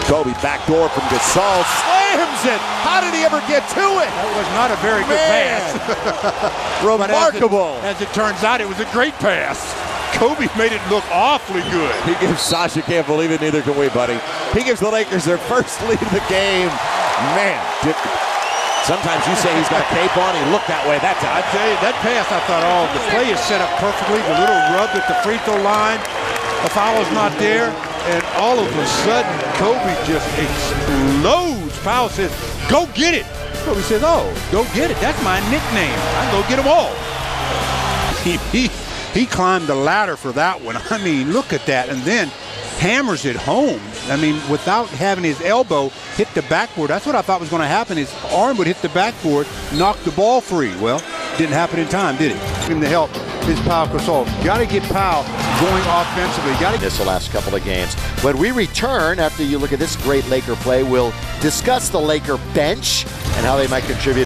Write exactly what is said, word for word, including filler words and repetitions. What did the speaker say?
Kobe backdoor from Gasol, slams it. How did he ever get to it? That was not a very good Man. pass. Remarkable. As it, as it turns out, it was a great pass. Kobe made it look awfully good. He gives Sasha, can't believe it, neither can we, buddy. He gives the Lakers their first lead of the game. Man, did, sometimes you say he's got a cape on, he looked that way that time. I tell you, that pass, I thought, oh, the play is set up perfectly. The little rub at the free throw line, the foul is not there, and all of a sudden, Kobe just explodes. Powell says, go get it. Kobe says, oh, go get it. That's my nickname. I go get them all. He, he, he climbed the ladder for that one. I mean, look at that. And then hammers it home. I mean, without having his elbow hit the backboard. That's what I thought was going to happen. His arm would hit the backboard, knock the ball free. Well, didn't happen in time, did it? Him to help is Pau Gasol. Got to get Pau going offensively. Got to. This the last couple of games. When we return, after you look at this great Laker play, we'll discuss the Laker bench and how they might contribute.